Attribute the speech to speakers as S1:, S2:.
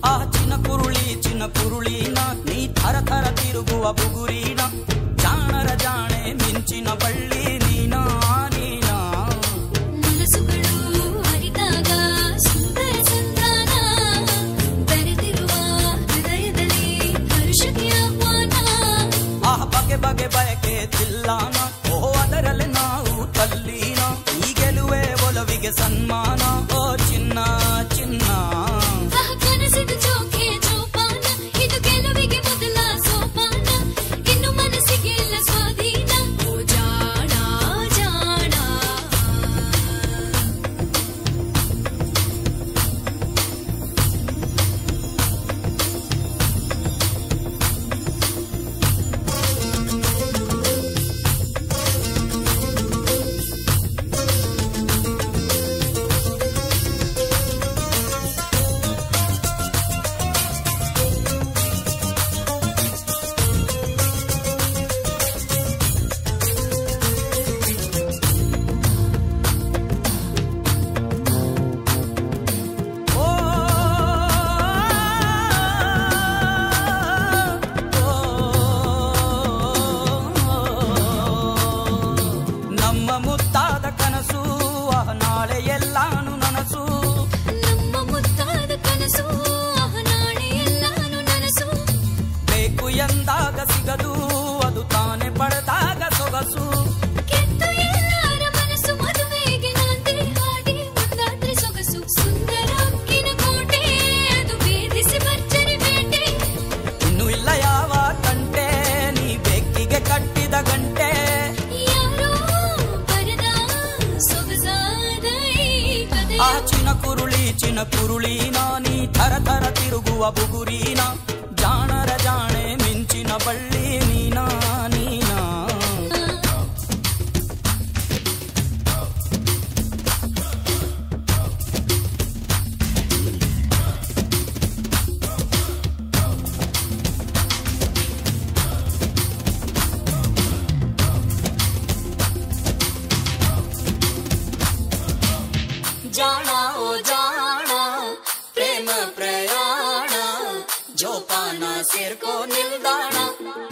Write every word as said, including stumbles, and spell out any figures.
S1: ಆ ಚಿನ್ನ ಕುರುಳಿ ಚಿನ್ನ ಕುರುಳಿನ ನೀ ಥರ ಥರ ತಿರುಗುವ ಬುಗುರಿನ ಜಾಣರ ಜಾಣೆ ಮಿಂಚಿನ ಬಳ್ಳಿ ನೀನಾ ನೀನಾ
S2: ಮನಸ್ಸುಗಳು ಹರಿದಾಗ ಸುಂದರ ಸಂಧಾನ ಬೆರೆತಿರುವ ಹೃದಯದಲ್ಲಿ ಹರುಷಕ್ಕೆ ಆಹ್ವಾನ
S1: ಆ ಬಗೆ ಬಗೆ ಬಯಕೆ ತಿಲ್ಲಾನ ಓ ಅದರಲ್ಲಿ ನಾವು ತಲ್ಲೀನ ಈ ಗೆಲುವೆ ಒಲವಿಗೆ ಸನ್ಮಾನ ಓ ಚಿನ್ನ ಚಿನ್ನ
S2: ಕನಸಿದು ಚೋಕೆ ಜೋಪಾನ ಇದು ಗೆಲುವಿಗೆ ಮೊದಲ ಸೋಪಾನ ಇನ್ನು ಮನಸ್ಸಿಗೆ ಎಲ್ಲ ಸ್ವಾಧೀನ ಓ ಜಾಣ ಜಾಣ ಮುತ್ತಾದ ಕನಸು ನಾಳೆ ಎಲ್ಲಾನು ನನಸು ನಮ್ಮ ಮುತ್ತಾದ ಕನಸು ನಾಳೆ ಎಲ್ಲಾನು ನನಸು
S1: ಬೇಕು ಎಂದಾಗ ಸಿಗದು ಅದು ತಾನೆ ಪಡೆದಾಗ ಸೊಗಸು
S2: ಕೆತ್ತು ಎಲ್ಲರ ಮನಸ್ಸು ಮದುವೆಗೆ ನಾಂದಿ ಹಾಡಿ ಮುಂದಾದ್ರೆ ಸೊಗಸು ಸುಂದರ ಅಕ್ಕಿನ ಕೋಟೆ ಅದು ಭೇದಿಸಿ ಭರ್ಜರಿ ಬೇಟೆ
S1: ಇನ್ನು ಇಲ್ಲ ಯಾವ ತಂಟೆ ನೀ ಬೆಕ್ಕಿಗೆ ಕಟ್ಟಿದ ಗಂಟೆ ಆ ಚಿನ್ನ ಕುರುಳಿ ಚಿನ್ನ ಕುರುಳಿನ ನೀ ಥರ ಥರ ತಿರುಗುವ ಬುಗುರಿನ ಜಾಣರ ಜಾಣೆ ಮಿಂಚಿನ ಬಳ್ಳಿ ನೀನಾ ನೀನಾ ಜಾಣ ಓ ಜಾಣ ಪ್ರೇಮ ಪ್ರಯಾಣ ಜೋಪಾನ ಸೇರ್ಕೋ ನಿಲ್ದಾಣ